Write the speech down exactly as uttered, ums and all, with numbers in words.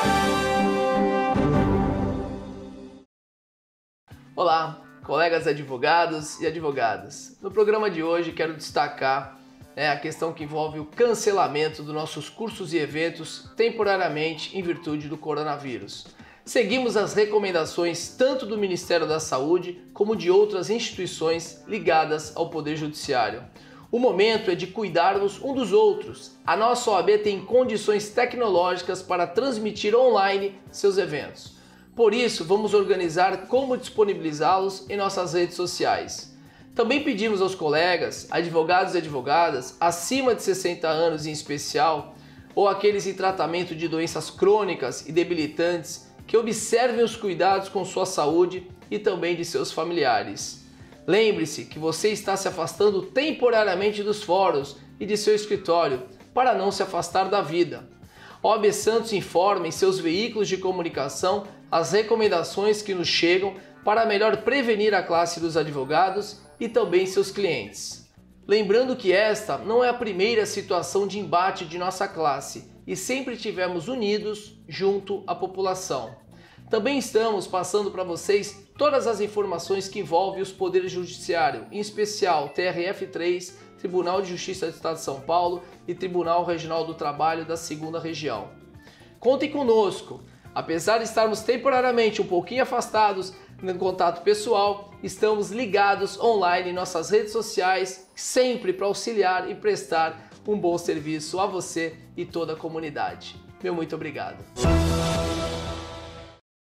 Olá, colegas advogados e advogadas. No programa de hoje quero destacar né, a questão que envolve o cancelamento dos nossos cursos e eventos temporariamente em virtude do coronavírus. Seguimos as recomendações tanto do Ministério da Saúde como de outras instituições ligadas ao Poder Judiciário. O momento é de cuidarmos um dos outros. A nossa O A B tem condições tecnológicas para transmitir online seus eventos. Por isso, vamos organizar como disponibilizá-los em nossas redes sociais. Também pedimos aos colegas, advogados e advogadas, acima de sessenta anos em especial, ou aqueles em tratamento de doenças crônicas e debilitantes, que observem os cuidados com sua saúde e também de seus familiares. Lembre-se que você está se afastando temporariamente dos fóruns e de seu escritório para não se afastar da vida. A O A B Santos informa em seus veículos de comunicação as recomendações que nos chegam para melhor prevenir a classe dos advogados e também seus clientes. Lembrando que esta não é a primeira situação de embate de nossa classe e sempre estivemos unidos junto à população. Também estamos passando para vocês todas as informações que envolvem os poderes judiciários, em especial T R F três, Tribunal de Justiça do Estado de São Paulo e Tribunal Regional do Trabalho da segunda Região. Contem conosco! Apesar de estarmos temporariamente um pouquinho afastados no contato pessoal, estamos ligados online em nossas redes sociais, sempre para auxiliar e prestar um bom serviço a você e toda a comunidade. Meu muito obrigado!